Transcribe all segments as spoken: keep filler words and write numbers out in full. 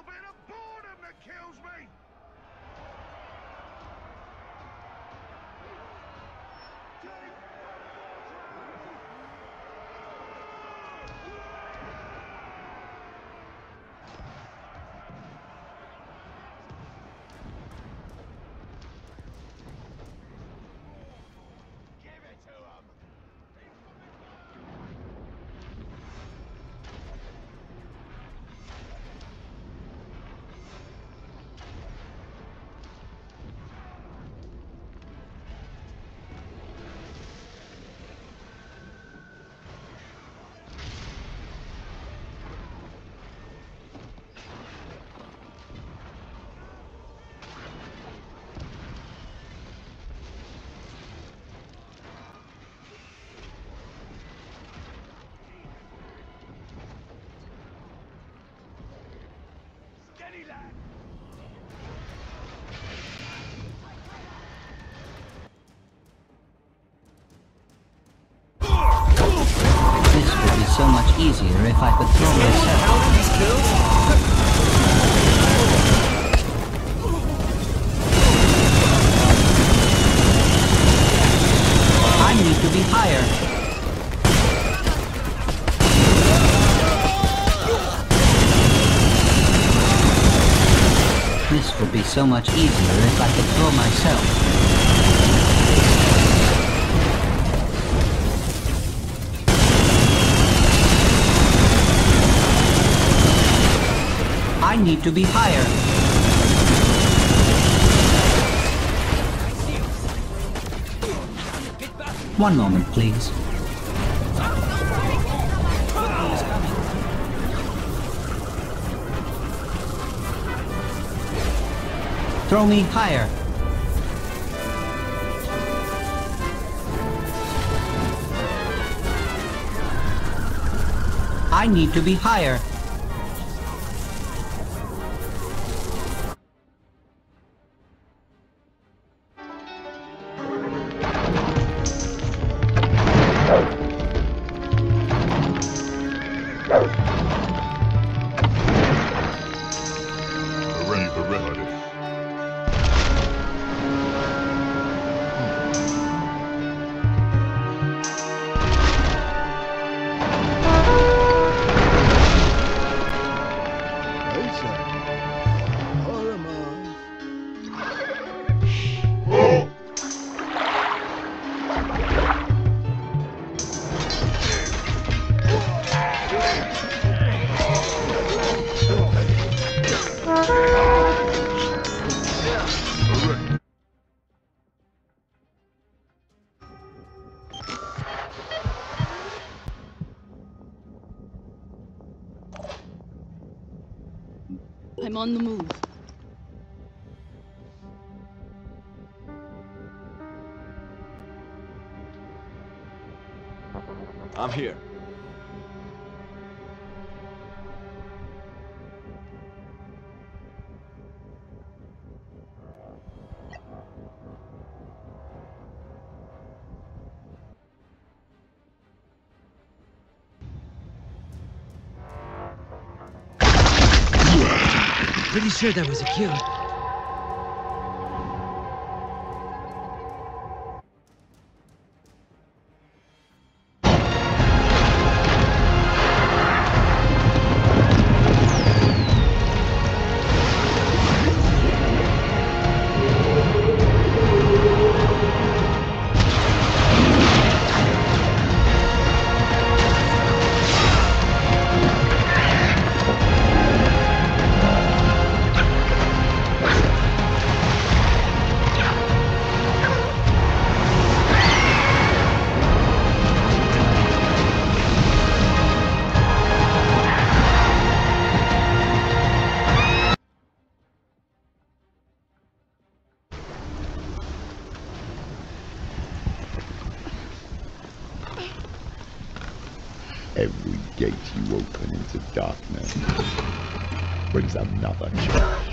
little bit of boredom that kills me. This would be so much easier if I could throw myself. I need to be higher. This would be so much easier if I could throw myself. I need to be higher. One moment, please. Throw me higher. I need to be higher. I'm on the move. I'm here. Pretty sure that was a kill. Every gate you open into darkness brings another challenge.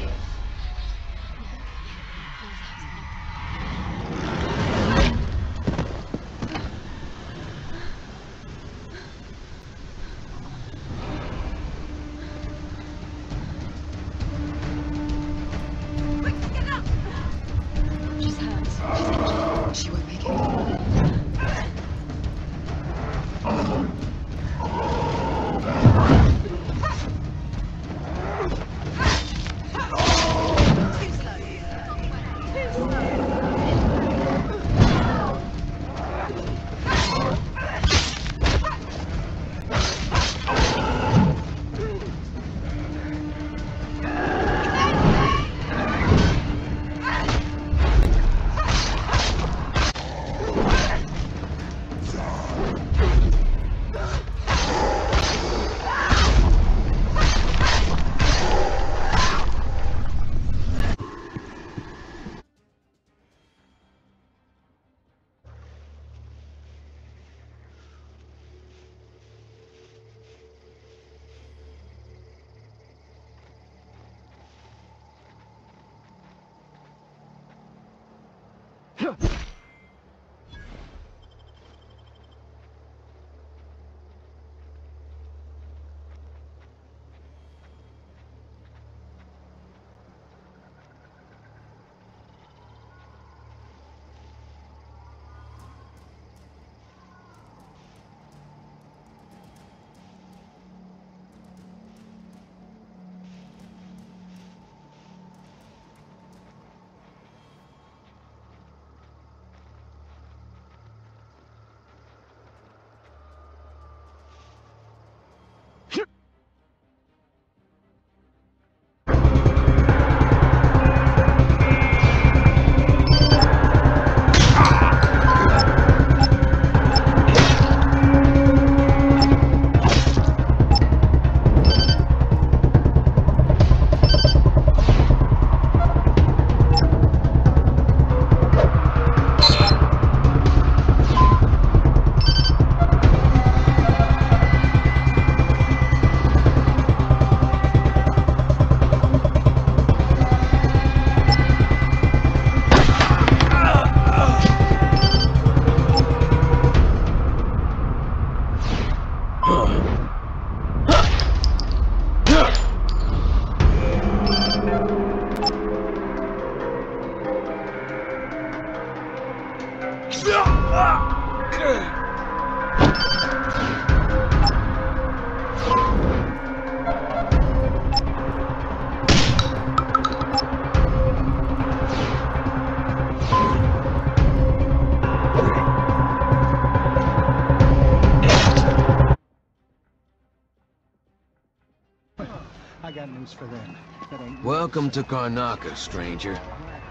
I got news for them. That ain't Welcome to Karnaka, stranger.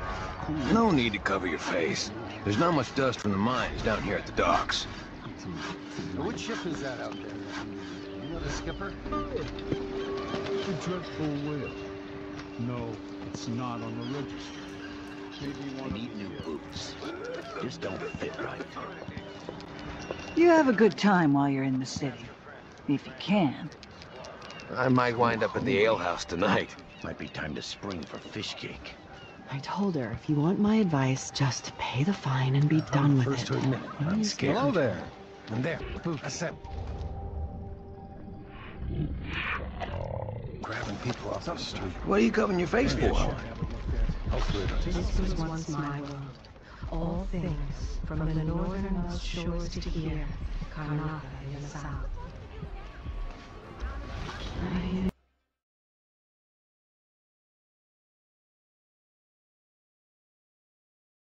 No need to cover your face. There's not much dust from the mines down here at the docks. Which ship is that out there? You know the skipper? a dreadful whale. No, it's not on the register. Maybe one They need new boots. Just don't fit right. You have a good time while you're in the city. If you can. I might wind up at the alehouse tonight. Might be time to spring for fish cake. I told her, if you want my advice, just pay the fine and be done with First it. to admit, I'm scared. Hello there. And there, boot, accept. Grabbing people off the street. What are you covering your face for? Hopefully it This was once my world. All things, from the northernmost shores to here, Karnaka in the south. How do you